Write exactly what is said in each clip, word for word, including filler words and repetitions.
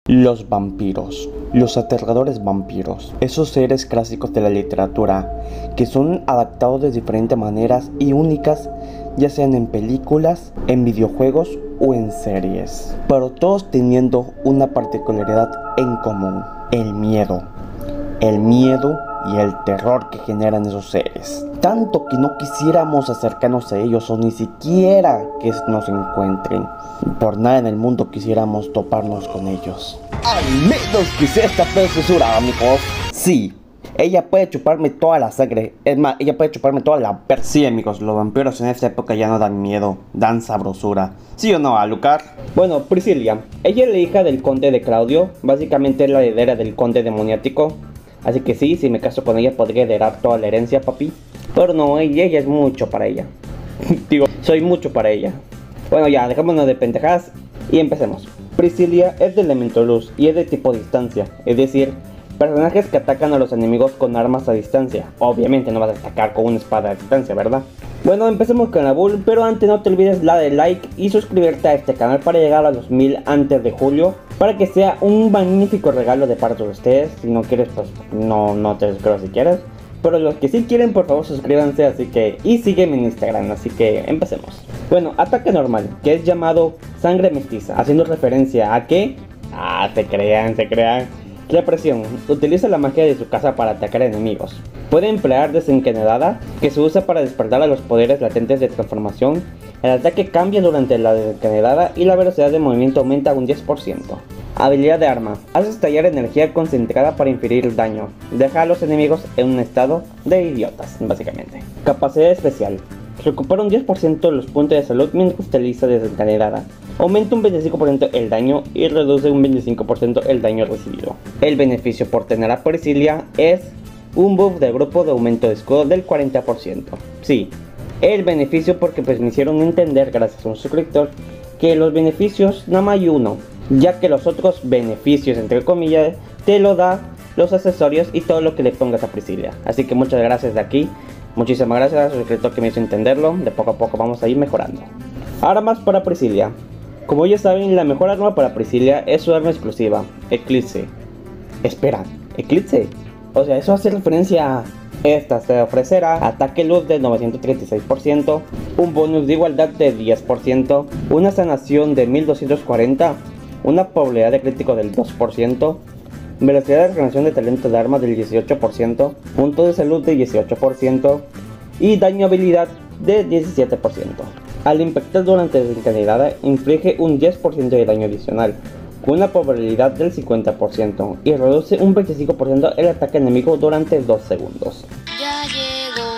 Los vampiros, los aterradores vampiros, esos seres clásicos de la literatura que son adaptados de diferentes maneras y únicas, ya sean en películas, en videojuegos o en series, pero todos teniendo una particularidad en común: el miedo, el miedo y el terror que generan esos seres, tanto que no quisiéramos acercarnos a ellos o ni siquiera que nos encuentren. Por nada en el mundo quisiéramos toparnos con ellos, al menos que sea esta preciosura, amigos. Sí, ella puede chuparme toda la sangre, es más, ella puede chuparme toda la per... Sí, amigos, los vampiros en esta época ya no dan miedo, dan sabrosura. ¿Sí o no, Alucard? Bueno, Priscilla, ella es la hija del conde de Claudio, básicamente es la heredera del conde demoniático. Así que sí, si me caso con ella podría heredar toda la herencia, papi. Pero no, ella, ella es mucho para ella. Digo, soy mucho para ella. Bueno, ya, dejémonos de pendejadas y empecemos. Priscilla es de elemento luz y es de tipo distancia, es decir, personajes que atacan a los enemigos con armas a distancia. Obviamente no vas a atacar con una espada a distancia, ¿verdad? Bueno, empecemos con la build, pero antes no te olvides la de like y suscribirte a este canal para llegar a los mil antes de julio, para que sea un magnífico regalo de parte de ustedes. Si no quieres, pues no, no te suscribas si quieres, pero los que sí quieren, por favor suscríbanse, así que, y sígueme en Instagram, así que empecemos. Bueno, ataque normal, que es llamado sangre mestiza, haciendo referencia a que... Ah, se crean, se crean. Represión, utiliza la magia de su casa para atacar enemigos. Puede emplear desencadenada, que se usa para despertar a los poderes latentes de transformación. El ataque cambia durante la desencadenada y la velocidad de movimiento aumenta un diez por ciento. Habilidad de arma, hace estallar energía concentrada para inferir daño. Deja a los enemigos en un estado de idiotas, básicamente. Capacidad especial, recupera un diez por ciento de los puntos de salud mientras utiliza desencadenada. Aumenta un veinticinco por ciento el daño y reduce un veinticinco por ciento el daño recibido. El beneficio por tener a Priscilla es un buff de grupo de aumento de escudo del cuarenta por ciento. Sí, el beneficio porque pues me hicieron entender gracias a un suscriptor que los beneficios nada más hay uno, ya que los otros beneficios entre comillas te lo da los accesorios y todo lo que le pongas a Priscilla. Así que muchas gracias de aquí, muchísimas gracias al suscriptor que me hizo entenderlo. De poco a poco vamos a ir mejorando. Ahora más para Priscilla. Como ya saben, la mejor arma para Priscilla es su arma exclusiva, Eclipse. Espera, ¿Eclipse? O sea, eso hace referencia a... Esta se ofrecerá ataque luz de novecientos treinta y seis por ciento, un bonus de igualdad de diez por ciento, una sanación de mil doscientos cuarenta, una probabilidad de crítico del dos por ciento, velocidad de regeneración de talento de arma del dieciocho por ciento, punto de salud de dieciocho por ciento y daño habilidad de diecisiete por ciento. Al impactar durante desencadenada, inflige un diez por ciento de daño adicional, con una probabilidad del cincuenta por ciento, y reduce un veinticinco por ciento el ataque enemigo durante dos segundos. Ya llegó.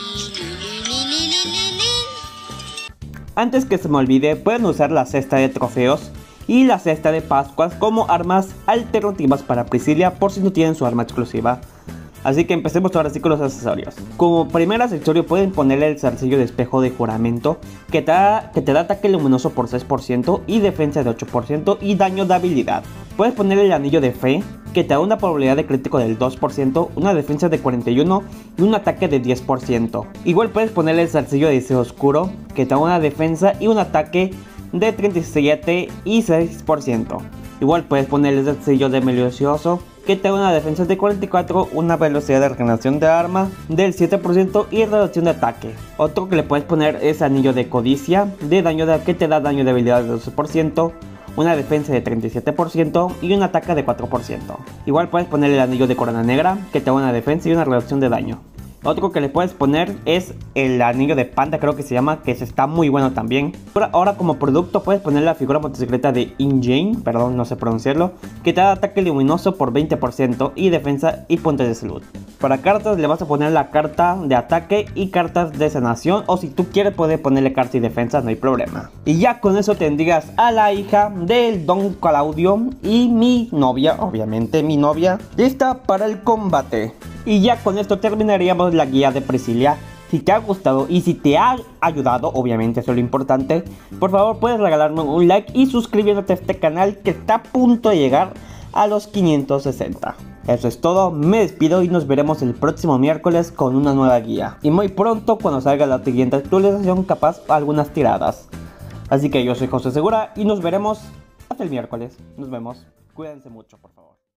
Antes que se me olvide, pueden usar la cesta de trofeos y la cesta de Pascuas como armas alternativas para Priscilla por si no tienen su arma exclusiva. Así que empecemos ahora sí con los accesorios. Como primer accesorio pueden ponerle el zarcillo de espejo de juramento, que te, da, que te da ataque luminoso por seis por ciento y defensa de ocho por ciento y daño de habilidad. Puedes ponerle el anillo de fe, que te da una probabilidad de crítico del dos por ciento, una defensa de cuarenta y uno por ciento y un ataque de diez por ciento. Igual puedes ponerle el zarcillo de deseo oscuro, que te da una defensa y un ataque de treinta y siete y seis por ciento. Igual puedes ponerle el zarcillo de malicioso, que te da una defensa de cuarenta y cuatro, una velocidad de regeneración de arma del siete por ciento y reducción de ataque. Otro que le puedes poner es anillo de codicia, de daño de, que te da daño de habilidad de doce por ciento, una defensa de treinta y siete por ciento y un ataque de cuatro por ciento. Igual puedes poner el anillo de corona negra, que te da una defensa y una reducción de daño. Otro que le puedes poner es el anillo de panda, creo que se llama, que está muy bueno también. Pero ahora como producto puedes poner la figura motocicleta de Injane, perdón, no sé pronunciarlo, que te da ataque luminoso por veinte por ciento y defensa y puntos de salud. Para cartas le vas a poner la carta de ataque y cartas de sanación, o si tú quieres puedes ponerle carta y defensa, no hay problema. Y ya con eso tendrías a la hija del Don Claudio y mi novia, obviamente mi novia, lista para el combate. Y ya con esto terminaríamos la guía de Priscilla. Si te ha gustado y si te ha ayudado, obviamente eso es lo importante, por favor puedes regalarme un like y suscribiéndote a este canal que está a punto de llegar a los quinientos sesenta. Eso es todo, me despido y nos veremos el próximo miércoles con una nueva guía. Y muy pronto cuando salga la siguiente actualización, capaz algunas tiradas. Así que yo soy José Segura y nos veremos hasta el miércoles. Nos vemos. Cuídense mucho, por favor.